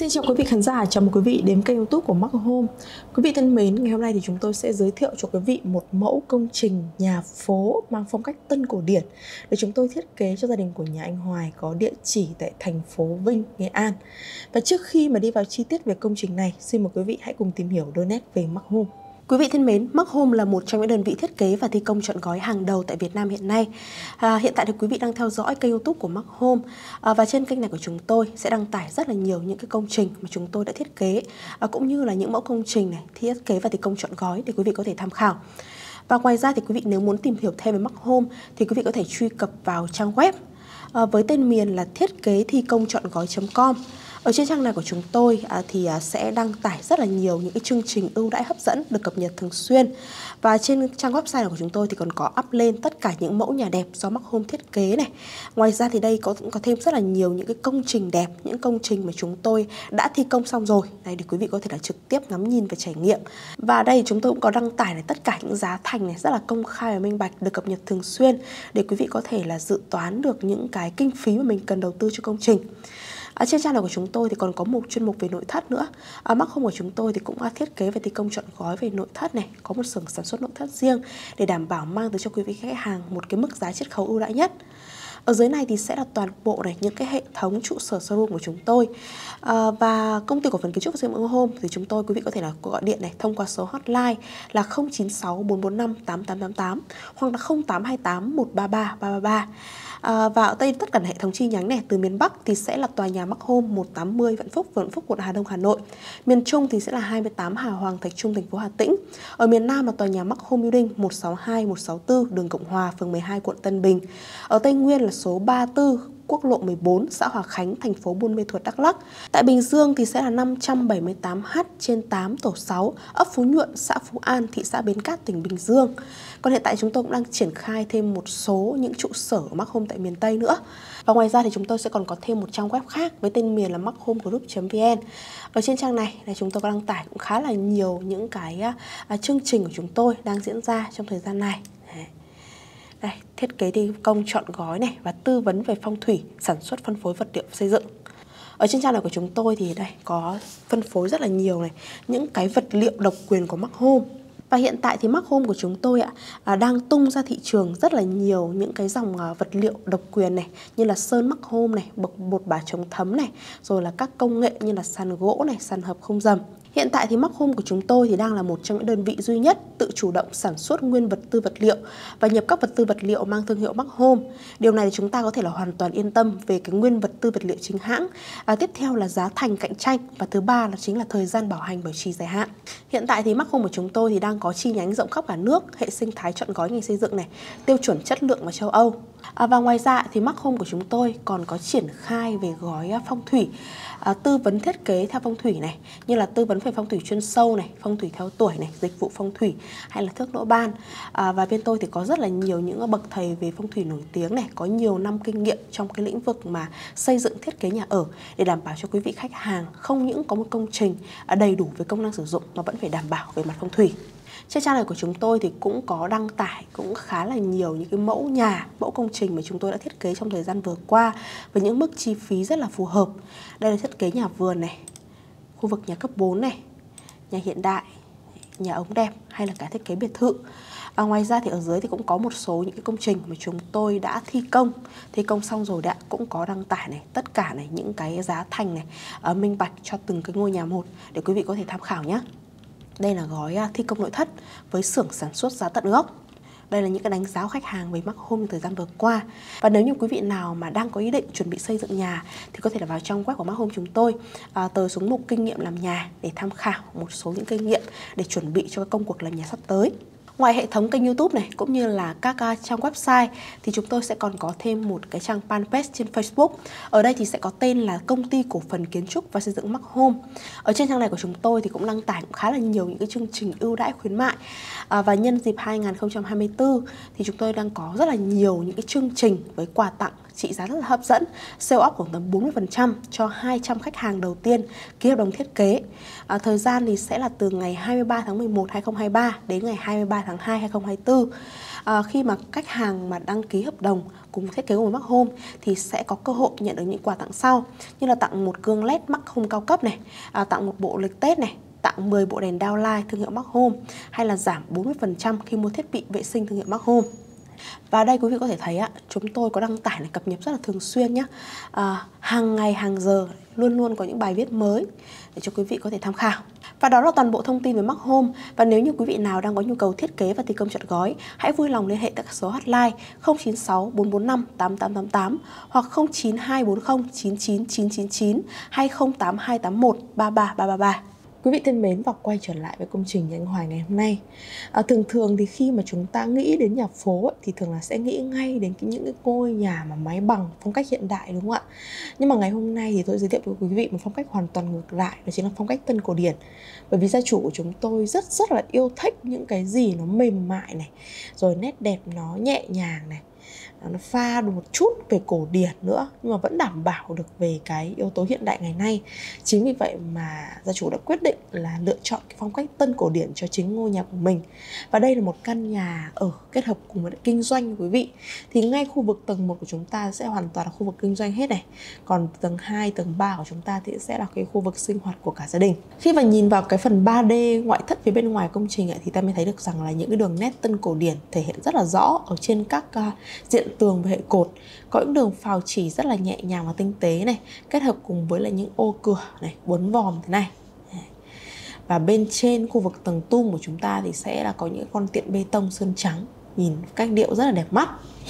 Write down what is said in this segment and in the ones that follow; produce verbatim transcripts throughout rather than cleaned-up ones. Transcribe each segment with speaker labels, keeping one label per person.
Speaker 1: Xin chào quý vị khán giả, chào mừng quý vị đến kênh YouTube của Mark Home. Quý vị thân mến, ngày hôm nay thì chúng tôi sẽ giới thiệu cho quý vị một mẫu công trình nhà phố mang phong cách tân cổ điển để chúng tôi thiết kế cho gia đình của nhà anh Hoài có địa chỉ tại thành phố Vinh, Nghệ An. Và trước khi mà đi vào chi tiết về công trình này, xin mời quý vị hãy cùng tìm hiểu đôi nét về Mark Home. Quý vị thân mến, Mark Home là một trong những đơn vị thiết kế và thi công trọn gói hàng đầu tại Việt Nam hiện nay. À, hiện tại thì quý vị đang theo dõi kênh YouTube của Mark Home, à, và trên kênh này của chúng tôi sẽ đăng tải rất là nhiều những cái công trình mà chúng tôi đã thiết kế, à, cũng như là những mẫu công trình này thiết kế và thi công trọn gói để quý vị có thể tham khảo. Và ngoài ra thì quý vị nếu muốn tìm hiểu thêm về Mark Home thì quý vị có thể truy cập vào trang web à, với tên miền là thiết kế thi công trọn gói chấm com. Ở trên trang này của chúng tôi à, thì à, sẽ đăng tải rất là nhiều những cái chương trình ưu đãi hấp dẫn được cập nhật thường xuyên. Và trên trang website này của chúng tôi thì còn có up lên tất cả những mẫu nhà đẹp do Mark Home thiết kế này. Ngoài ra thì đây có có thêm rất là nhiều những cái công trình đẹp, những công trình mà chúng tôi đã thi công xong rồi. Đây để quý vị có thể là trực tiếp ngắm nhìn và trải nghiệm. Và đây chúng tôi cũng có đăng tải này tất cả những giá thành này rất là công khai và minh bạch được cập nhật thường xuyên để quý vị có thể là dự toán được những cái kinh phí mà mình cần đầu tư cho công trình. Ở trên trang này của chúng tôi thì còn có một chuyên mục về nội thất nữa. À, Mark Home của chúng tôi thì cũng thiết kế và thi công trọn gói về nội thất này, có một xưởng sản xuất nội thất riêng để đảm bảo mang tới cho quý vị khách hàng một cái mức giá chiết khấu ưu đãi nhất. Ở dưới này thì sẽ là toàn bộ này những cái hệ thống trụ sở showroom của chúng tôi. À, và công ty cổ phần kiến trúc và xây dựng Mark Home thì chúng tôi quý vị có thể là gọi điện này thông qua số hotline là không chín sáu bốn bốn năm tám tám tám tám hoặc là không tám hai tám một ba ba ba ba ba. À, và ở đây tất cả hệ thống chi nhánh này, từ miền Bắc thì sẽ là tòa nhà Mark Home một tám mươi Vạn Phúc, Vạn Phúc, quận Hà Đông, Hà Nội. Miền Trung thì sẽ là hai mươi tám Hà Hoàng, Thạch Trung, thành phố Hà Tĩnh. Ở miền Nam là tòa nhà Mark Home Building một sáu hai một sáu tư đường Cộng Hòa, phường mười hai, quận Tân Bình. Ở Tây Nguyên là số ba mươi tư quốc lộ mười bốn, xã Hòa Khánh, thành phố Buôn Mê Thuột, Đắk Lắk. Tại Bình Dương thì sẽ là năm trăm bảy mươi tám H trên tám tổ sáu, ấp Phú Nhuận, xã Phú An, thị xã Bến Cát, tỉnh Bình Dương. Còn hiện tại chúng tôi cũng đang triển khai thêm một số những trụ sở của Mark Home tại miền Tây nữa. Và ngoài ra thì chúng tôi sẽ còn có thêm một trang web khác với tên miền là mark home group chấm vn. Ở trên trang này là chúng tôi có đăng tải cũng khá là nhiều những cái uh, chương trình của chúng tôi đang diễn ra trong thời gian này. Đây, thiết kế thi công trọn gói này và tư vấn về phong thủy, sản xuất phân phối vật liệu xây dựng. Ở trên trang này của chúng tôi thì đây có phân phối rất là nhiều này, những cái vật liệu độc quyền của Mark Home. Và hiện tại thì Mark Home của chúng tôi ạ à, đang tung ra thị trường rất là nhiều những cái dòng à, vật liệu độc quyền này, như là sơn Mark Home này, bột, bột bả chống thấm này, rồi là các công nghệ như là sàn gỗ này, sàn hợp không dầm. Hiện tại thì Mark Home của chúng tôi thì đang là một trong những đơn vị duy nhất tự chủ động sản xuất nguyên vật tư vật liệu và nhập các vật tư vật liệu mang thương hiệu Mark Home. Điều này thì chúng ta có thể là hoàn toàn yên tâm về cái nguyên vật tư vật liệu chính hãng. À, tiếp theo là giá thành cạnh tranh và thứ ba là chính là thời gian bảo hành bảo trì dài hạn. Hiện tại thì Mark Home của chúng tôi thì đang có chi nhánh rộng khắp cả nước, hệ sinh thái trọn gói ngành xây dựng này, tiêu chuẩn chất lượng và châu Âu. À, và ngoài ra thì Mark Home của chúng tôi còn có triển khai về gói phong thủy, à, tư vấn thiết kế theo phong thủy này, như là tư vấn về phong thủy chuyên sâu này, phong thủy theo tuổi này, dịch vụ phong thủy hay là thước đỗ ban. À, và bên tôi thì có rất là nhiều những bậc thầy về phong thủy nổi tiếng này, có nhiều năm kinh nghiệm trong cái lĩnh vực mà xây dựng thiết kế nhà ở để đảm bảo cho quý vị khách hàng không những có một công trình đầy đủ về công năng sử dụng mà vẫn phải đảm bảo về mặt phong thủy. Trên trang này của chúng tôi thì cũng có đăng tải cũng khá là nhiều những cái mẫu nhà, mẫu công trình mà chúng tôi đã thiết kế trong thời gian vừa qua với những mức chi phí rất là phù hợp. Đây là thiết kế nhà vườn này, khu vực nhà cấp bốn này, nhà hiện đại, nhà ống đẹp hay là cả thiết kế biệt thự. À, ngoài ra thì ở dưới thì cũng có một số những cái công trình mà chúng tôi đã thi công, thi công xong rồi đã cũng có đăng tải này, tất cả này những cái giá thành này, à, minh bạch cho từng cái ngôi nhà một để quý vị có thể tham khảo nhé. Đây là gói thi công nội thất với xưởng sản xuất giá tận gốc. Đây là những cái đánh giá của khách hàng về Mark Home thời gian vừa qua. Và nếu như quý vị nào mà đang có ý định chuẩn bị xây dựng nhà thì có thể là vào trong web của Mark Home chúng tôi, à, tới xuống mục kinh nghiệm làm nhà để tham khảo một số những kinh nghiệm để chuẩn bị cho công cuộc làm nhà sắp tới. Ngoài hệ thống kênh YouTube này cũng như là các uh, trang website thì chúng tôi sẽ còn có thêm một cái trang fanpage trên Facebook. Ở đây thì sẽ có tên là Công ty Cổ phần Kiến trúc và Xây dựng Mark Home. Ở trên trang này của chúng tôi thì cũng đăng tải cũng khá là nhiều những cái chương trình ưu đãi khuyến mại. À, và nhân dịp hai nghìn không trăm hai mươi tư thì chúng tôi đang có rất là nhiều những cái chương trình với quà tặng trị giá rất là hấp dẫn, sale off khoảng tầm bốn mươi phần trăm cho hai trăm khách hàng đầu tiên ký hợp đồng thiết kế. À, thời gian thì sẽ là từ ngày hai mươi ba tháng mười một năm hai nghìn không trăm hai mươi ba đến ngày hai mươi ba tháng hai năm hai nghìn không trăm hai mươi tư. À, khi mà khách hàng mà đăng ký hợp đồng cùng thiết kế của Mark Home thì sẽ có cơ hội nhận được những quà tặng sau, như là tặng một gương led Mark Home cao cấp này, à, tặng một bộ lịch Tết này, tặng mười bộ đèn downlight thương hiệu Mark Home, hay là giảm bốn mươi phần trăm khi mua thiết bị vệ sinh thương hiệu Mark Home. Và đây quý vị có thể thấy ạ, chúng tôi có đăng tải này, cập nhật rất là thường xuyên nhé. À, hàng ngày hàng giờ luôn luôn có những bài viết mới để cho quý vị có thể tham khảo. Và đó là toàn bộ thông tin về Mark Home. Và nếu như quý vị nào đang có nhu cầu thiết kế và thi công trọn gói, hãy vui lòng liên hệ tại các số hotline không chín sáu bốn bốn năm tám tám tám tám hoặc không chín hai bốn không chín chín chín chín chín hay không tám hai tám một ba ba ba ba ba. Quý vị thân mến, và quay trở lại với công trình nhà anh Hoài ngày hôm nay. À, thường thường thì khi mà chúng ta nghĩ đến nhà phố ấy, thì thường là sẽ nghĩ ngay đến cái, những cái ngôi nhà mà mái bằng phong cách hiện đại, đúng không ạ? Nhưng mà ngày hôm nay thì tôi giới thiệu với quý vị một phong cách hoàn toàn ngược lại, đó chính là phong cách tân cổ điển. Bởi vì gia chủ của chúng tôi rất rất là yêu thích những cái gì nó mềm mại này, rồi nét đẹp nó nhẹ nhàng này, nó pha được một chút về cổ điển nữa, nhưng mà vẫn đảm bảo được về cái yếu tố hiện đại ngày nay. Chính vì vậy mà gia chủ đã quyết định là lựa chọn cái phong cách tân cổ điển cho chính ngôi nhà của mình. Và đây là một căn nhà ở kết hợp cùng với kinh doanh quý vị. Thì ngay khu vực tầng một của chúng ta sẽ hoàn toàn là khu vực kinh doanh hết này. Còn tầng hai, tầng ba của chúng ta thì sẽ là cái khu vực sinh hoạt của cả gia đình. Khi mà nhìn vào cái phần ba D ngoại thất phía bên ngoài công trình ấy, thì ta mới thấy được rằng là những cái đường nét tân cổ điển thể hiện rất là rõ ở trên các uh, diện tường và hệ cột. Có những đường phào chỉ rất là nhẹ nhàng và tinh tế này, kết hợp cùng với là những ô cửa này, uốn vòm thế này. Và bên trên khu vực tầng tum của chúng ta thì sẽ là có những con tiện bê tông sơn trắng, nhìn cách điệu rất là đẹp mắt.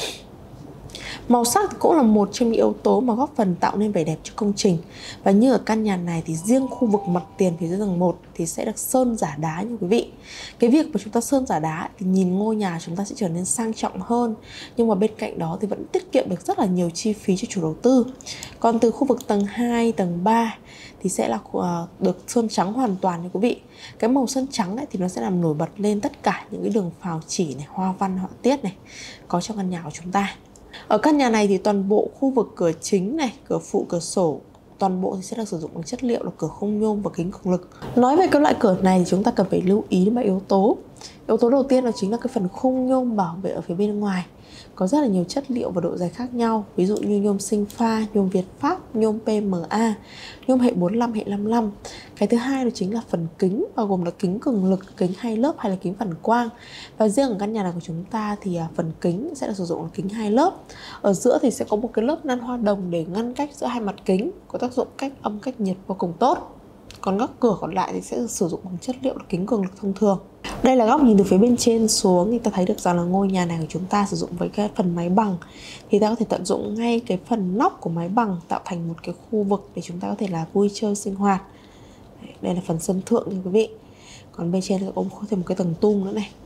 Speaker 1: Màu sắc cũng là một trong những yếu tố mà góp phần tạo nên vẻ đẹp cho công trình. Và như ở căn nhà này thì riêng khu vực mặt tiền phía dưới tầng một thì sẽ được sơn giả đá nha quý vị. Cái việc mà chúng ta sơn giả đá thì nhìn ngôi nhà chúng ta sẽ trở nên sang trọng hơn, nhưng mà bên cạnh đó thì vẫn tiết kiệm được rất là nhiều chi phí cho chủ đầu tư. Còn từ khu vực tầng hai, tầng ba thì sẽ là được sơn trắng hoàn toàn nha quý vị. Cái màu sơn trắng ấy thì nó sẽ làm nổi bật lên tất cả những cái đường phào chỉ này, hoa văn, họa tiết này có trong căn nhà của chúng ta. Ở căn nhà này thì toàn bộ khu vực cửa chính này, cửa phụ, cửa sổ, toàn bộ thì sẽ được sử dụng bằng chất liệu là cửa không nhôm và kính cường lực. Nói về cái loại cửa này thì chúng ta cần phải lưu ý đến ba yếu tố. Yếu tố đầu tiên đó chính là cái phần khung nhôm bảo vệ ở phía bên ngoài. Có rất là nhiều chất liệu và độ dày khác nhau, ví dụ như nhôm sinh pha, nhôm Việt Pháp, nhôm pê em a, nhôm hệ bốn mươi lăm, hệ năm mươi lăm. Cái thứ hai đó chính là phần kính, bao gồm là kính cường lực, kính hai lớp hay là kính phản quang. Và riêng ở căn nhà này của chúng ta thì phần kính sẽ là sử dụng là kính hai lớp. Ở giữa thì sẽ có một cái lớp năn hoa đồng để ngăn cách giữa hai mặt kính, có tác dụng cách âm cách nhiệt vô cùng tốt. Còn các cửa còn lại thì sẽ được sử dụng bằng chất liệu là kính cường lực thông thường. Đây là góc nhìn từ phía bên trên xuống thì ta thấy được rằng là ngôi nhà này của chúng ta sử dụng với cái phần mái bằng, thì ta có thể tận dụng ngay cái phần nóc của mái bằng tạo thành một cái khu vực để chúng ta có thể là vui chơi sinh hoạt. Đây là phần sân thượng nha quý vị. Còn bên trên thì có thêm một cái tầng tum nữa này,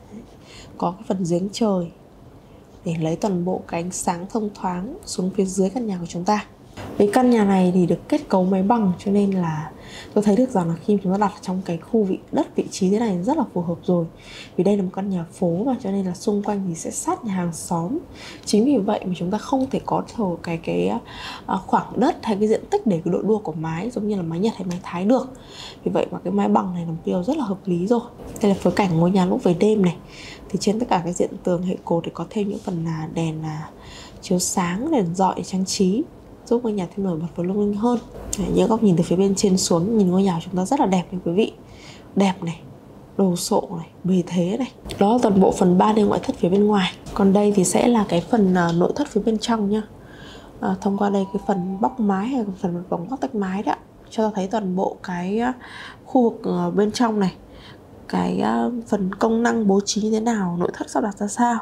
Speaker 1: có cái phần giếng trời để lấy toàn bộ cái ánh sáng thông thoáng xuống phía dưới căn nhà của chúng ta. Với căn nhà này thì được kết cấu mái bằng, cho nên là tôi thấy được rằng là khi chúng ta đặt trong cái khu vị đất vị trí thế này rất là phù hợp rồi. Vì đây là một căn nhà phố mà, cho nên là xung quanh thì sẽ sát nhà hàng xóm. Chính vì vậy mà chúng ta không thể có thờ cái cái khoảng đất hay cái diện tích để cái độ đua của mái giống như là mái Nhật hay mái Thái được. Vì vậy mà cái mái bằng này là một điều rất là hợp lý rồi. Đây là phối cảnh ngôi nhà lúc về đêm này. Thì trên tất cả cái diện tường hệ cột thì có thêm những phần là đèn là chiếu sáng, đèn dọi để trang trí, giúp ngôi nhà thêm nổi bật và lung linh hơn. Đấy, những góc nhìn từ phía bên trên xuống nhìn ngôi nhà của chúng ta rất là đẹp nha quý vị. Đẹp này, đồ sộ này, bề thế này. Đó là toàn bộ phần ba D ngoại thất phía bên ngoài. Còn đây thì sẽ là cái phần uh, nội thất phía bên trong nhá. À, thông qua đây cái phần bóc mái hay phần bóng góc tách mái đó, cho ta thấy toàn bộ cái uh, khu vực uh, bên trong này, cái uh, phần công năng bố trí như thế nào, nội thất sắp đặt ra sao.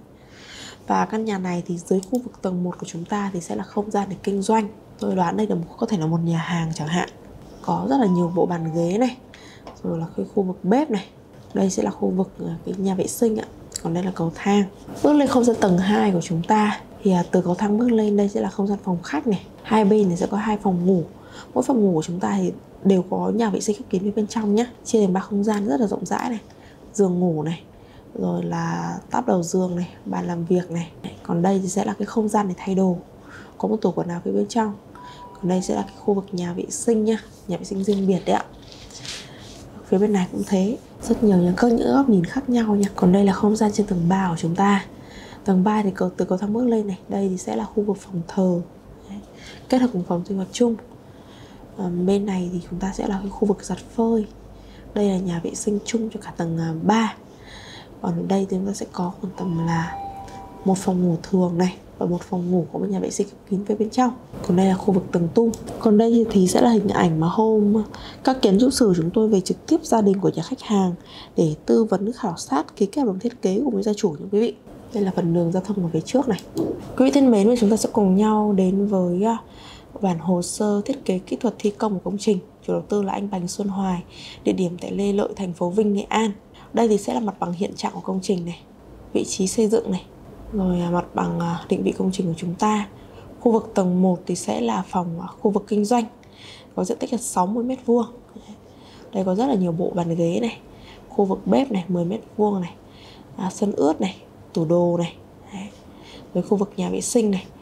Speaker 1: Và căn nhà này thì dưới khu vực tầng một của chúng ta thì sẽ là không gian để kinh doanh. Tôi đoán đây là một, có thể là một nhà hàng chẳng hạn. Có rất là nhiều bộ bàn ghế này, rồi là cái khu vực bếp này. Đây sẽ là khu vực cái nhà vệ sinh ạ. Còn đây là cầu thang. Bước lên không gian tầng hai của chúng ta thì từ cầu thang bước lên đây sẽ là không gian phòng khách này. Hai bên thì sẽ có hai phòng ngủ. Mỗi phòng ngủ của chúng ta thì đều có nhà vệ sinh khép kín bên trong nhé. Chia thành ba không gian rất là rộng rãi này. Giường ngủ này, rồi là táp đầu giường này, bàn làm việc này. Còn đây thì sẽ là cái không gian để thay đồ, có một tủ quần áo phía bên trong. Còn đây sẽ là cái khu vực nhà vệ sinh nha, nhà vệ sinh riêng biệt đấy ạ. Phía bên này cũng thế, rất nhiều những các những góc nhìn khác nhau nha. Còn đây là không gian trên tầng ba của chúng ta. Tầng ba thì cầu, từ cầu thang bước lên này, đây thì sẽ là khu vực phòng thờ đấy, kết hợp cùng phòng sinh hoạt chung. À, bên này thì chúng ta sẽ là cái khu vực giặt phơi. Đây là nhà vệ sinh chung cho cả tầng ba. Còn ở đây thì chúng ta sẽ có khoảng tầm là một phòng ngủ thường này và một phòng ngủ có một nhà vệ sinh kín phía bên trong. Còn đây là khu vực tầng tung. Còn đây thì sẽ là hình ảnh mà hôm các kiến trúc sư chúng tôi về trực tiếp gia đình của nhà khách hàng để tư vấn khảo sát ký kết hợp đồng thiết kế cùng với gia chủ nha quý vị. Đây là phần đường giao thông ở phía trước này. Quý vị thân mến, chúng ta sẽ cùng nhau đến với bản hồ sơ thiết kế kỹ thuật thi công của công trình. Chủ đầu tư là anh Bành Xuân Hoài, địa điểm tại Lê Lợi, thành phố Vinh, Nghệ An. Đây thì sẽ là mặt bằng hiện trạng của công trình này, vị trí xây dựng này, rồi mặt bằng định vị công trình của chúng ta. Khu vực tầng một thì sẽ là phòng khu vực kinh doanh, có diện tích là sáu mươi mét vuông. Đây có rất là nhiều bộ bàn ghế này, khu vực bếp này mười mét vuông này, à, sân ướt này, tủ đồ này. Đấy. Rồi khu vực nhà vệ sinh này.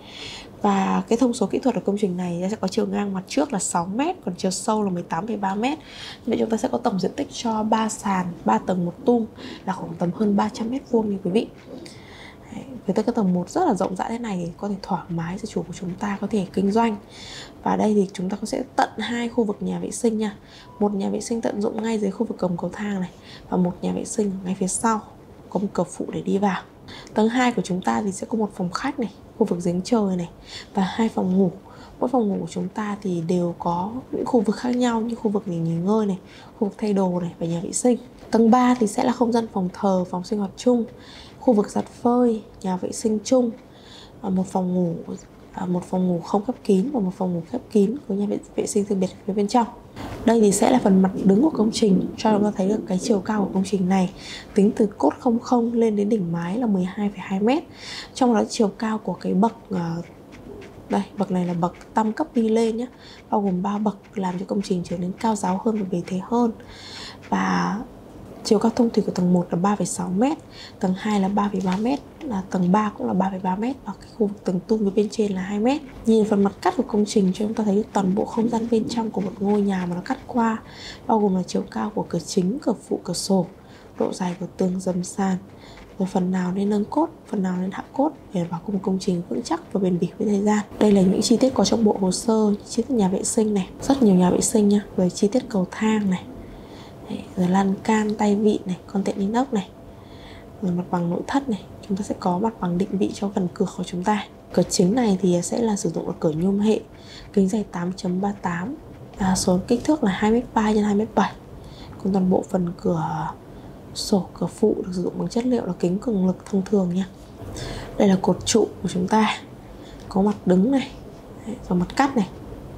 Speaker 1: Và cái thông số kỹ thuật của công trình này sẽ có chiều ngang mặt trước là sáu mét, còn chiều sâu là mười tám phẩy ba mét. Vậy chúng ta sẽ có tổng diện tích cho ba sàn, ba tầng một tum là khoảng tầm hơn ba trăm mét vuông nha quý vị. Đấy, với tới cái tầng một rất là rộng rãi thế này thì có thể thoải mái gia chủ của chúng ta có thể kinh doanh. Và đây thì chúng ta sẽ tận hai khu vực nhà vệ sinh nha. Một nhà vệ sinh tận dụng ngay dưới khu vực gầm cầu thang này, và một nhà vệ sinh ngay phía sau có một cửa phụ để đi vào. Tầng hai của chúng ta thì sẽ có một phòng khách này, khu vực giếng trời này, và hai phòng ngủ. Mỗi phòng ngủ của chúng ta thì đều có những khu vực khác nhau, như khu vực để nghỉ ngơi này, khu vực thay đồ này và nhà vệ sinh. Tầng ba thì sẽ là không gian phòng thờ, phòng sinh hoạt chung, khu vực giặt phơi, nhà vệ sinh chung, một phòng ngủ, một phòng ngủ không khép kín và một phòng ngủ khép kín với nhà vệ, vệ sinh riêng biệt phía bên trong. Đây thì sẽ là phần mặt đứng của công trình, cho chúng ta thấy được cái chiều cao của công trình này. Tính từ cốt không không lên đến đỉnh mái là mười hai phẩy hai mét. Trong đó chiều cao của cái bậc, đây, bậc này là bậc tam cấp đi lên nhé, bao gồm ba bậc làm cho công trình trở nên cao ráo hơn và bề thế hơn. Và chiều cao thông thủy của tầng một là ba phẩy sáu mét, tầng hai là ba phẩy ba mét, là tầng ba cũng là ba phẩy ba mét, và cái khu vực tầng tung phía bên trên là hai mét. Nhìn phần mặt cắt của công trình cho chúng ta thấy toàn bộ không gian bên trong của một ngôi nhà mà nó cắt qua, bao gồm là chiều cao của cửa chính, cửa phụ, cửa sổ, độ dài của tường, dầm sàn, rồi phần nào nên nâng cốt, phần nào nên hạ cốt để bảo một công trình vững chắc và bền bỉ với thời gian. Đây là những chi tiết có trong bộ hồ sơ, chi tiết nhà vệ sinh này, rất nhiều nhà vệ sinh nha, rồi chi tiết cầu thang này. Đấy, rồi lan can, tay vịn này, con tiện inox này, rồi mặt bằng nội thất này. Chúng ta sẽ có mặt bằng định vị cho phần cửa của chúng ta. Cửa chính này thì sẽ là sử dụng là cửa nhôm hệ, kính dày tám chấm ba tám, à, số kích thước là hai mét ba nhân hai mét bảy. Còn toàn bộ phần cửa sổ, cửa phụ được sử dụng bằng chất liệu là kính cường lực thông thường nha. Đây là cột trụ của chúng ta, có mặt đứng này, và mặt cắt này,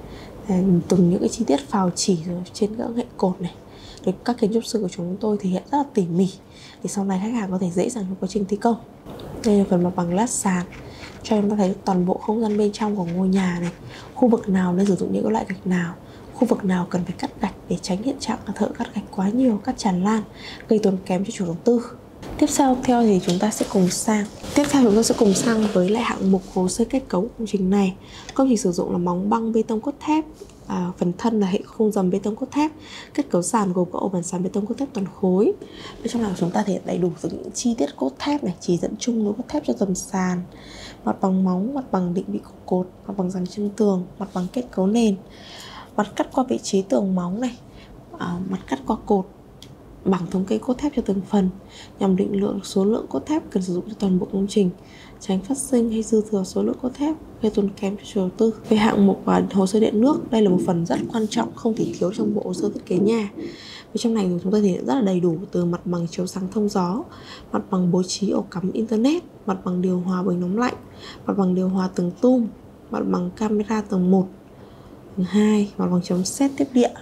Speaker 1: từng những cái chi tiết phào chỉ rồi trên các hệ cột này. Để các kiến trúc sư của chúng tôi thể hiện rất là tỉ mỉ để sau này khách hàng có thể dễ dàng trong quá trình thi công. Đây là phần mặt bằng lát sàn, cho chúng ta thấy toàn bộ không gian bên trong của ngôi nhà này, khu vực nào nên sử dụng những loại gạch nào, khu vực nào cần phải cắt gạch để tránh hiện trạng là thợ cắt gạch quá nhiều, cắt tràn lan, gây tốn kém cho chủ đầu tư. Tiếp theo theo thì chúng ta sẽ cùng sang Tiếp theo chúng ta sẽ cùng sang với lại hạng mục hồ sơ kết cấu công trình này. Công trình sử dụng là móng băng bê tông cốt thép, à, phần thân là hệ khung dầm bê tông cốt thép, kết cấu sàn gồm các ổ bàn sàn bê tông cốt thép toàn khối. Bên trong này chúng ta thể hiện đầy đủ những chi tiết cốt thép này, chỉ dẫn chung nối cốt thép cho dầm sàn, mặt bằng móng, mặt bằng định vị của cột, mặt bằng dàn chân tường, mặt bằng kết cấu nền, mặt cắt qua vị trí tường móng này, à, mặt cắt qua cột, bảng thống kê cốt thép cho từng phần nhằm định lượng số lượng cốt thép cần sử dụng cho toàn bộ công trình, tránh phát sinh hay dư thừa số lượng cốt thép gây tốn kém cho chủ đầu tư. Về hạng mục và hồ sơ điện nước, đây là một phần rất quan trọng không thể thiếu trong bộ hồ sơ thiết kế nhà. Ở trong này chúng ta thể hiện rất là đầy đủ, từ mặt bằng chiếu sáng thông gió, mặt bằng bố trí ổ cắm internet, mặt bằng điều hòa bình nóng lạnh, mặt bằng điều hòa tầng tum, mặt bằng camera tầng một, tầng hai, mặt bằng chống sét tiếp địa,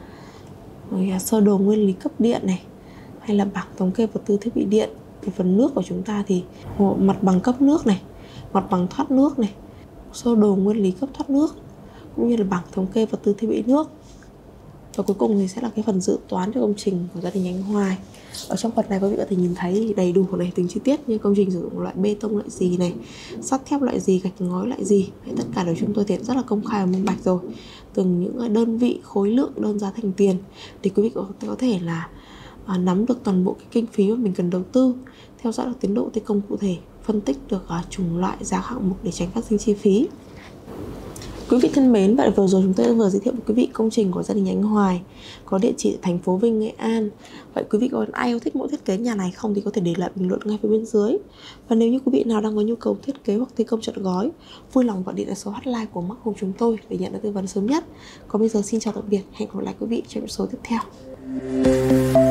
Speaker 1: rồi sơ đồ nguyên lý cấp điện này, hay là bảng thống kê vật tư thiết bị điện. Về phần nước của chúng ta thì mặt bằng cấp nước này, mặt bằng thoát nước này, sơ đồ nguyên lý cấp thoát nước, cũng như là bảng thống kê vật tư thiết bị nước. Và cuối cùng thì sẽ là cái phần dự toán cho công trình của gia đình anh Hoài. Ở trong phần này quý vị có thể nhìn thấy đầy đủ này, từng chi tiết như công trình sử dụng loại bê tông loại gì này, sắt thép loại gì, gạch ngói loại gì. Tất cả đều chúng tôi thì rất là công khai và minh bạch rồi. Từng những đơn vị, khối lượng, đơn giá thành tiền thì quý vị có thể là à, nắm được toàn bộ cái kinh phí mà mình cần đầu tư, theo dõi được tiến độ thi công cụ thể, phân tích được à, chủng loại giá hạng mục để tránh phát sinh chi phí. Quý vị thân mến, vậy vừa rồi chúng tôi vừa giới thiệu với quý vị công trình của gia đình anh Hoài có địa chỉ ở thành phố Vinh, Nghệ An. Vậy quý vị có ai yêu thích mẫu thiết kế nhà này không thì có thể để lại bình luận ngay phía bên dưới. Và nếu như quý vị nào đang có nhu cầu thiết kế hoặc thi công trọn gói, vui lòng gọi điện đến số hotline của Mark Home chúng tôi để nhận được tư vấn sớm nhất. Còn bây giờ xin chào tạm biệt, hẹn gặp lại quý vị trong những số tiếp theo.